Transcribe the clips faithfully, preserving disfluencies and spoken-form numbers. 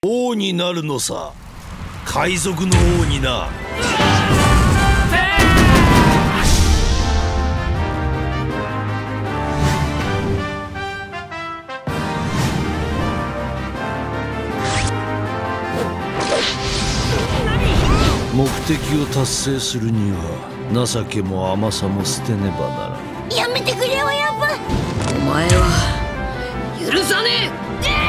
王になるのさ、海賊の王にな。目的を達成するには情けも甘さも捨てねばならん。 やめてくれ親分。 お前は許さねえ。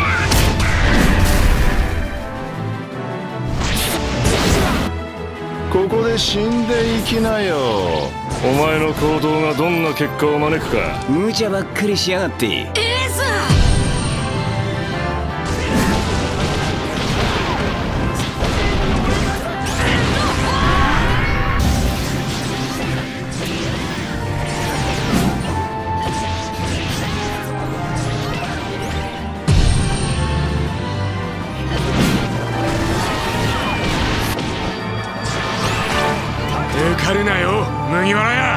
ここで死んでいきなよ。お前の行動がどんな結果を招くか。 無茶ばっかりしやがって。 エース抜かるなよ麦わら屋。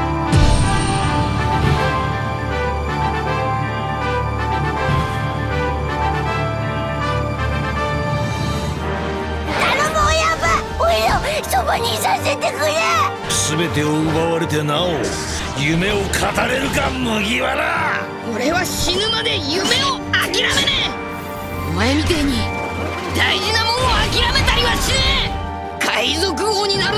頼む親分、おいらそばにいさせてくれ。 全てを奪われてなお夢を語れるか麦わら。 俺は死ぬまで夢を諦めねえ。お前みてえに大事なもんを諦めたりはしねえ。海賊王にな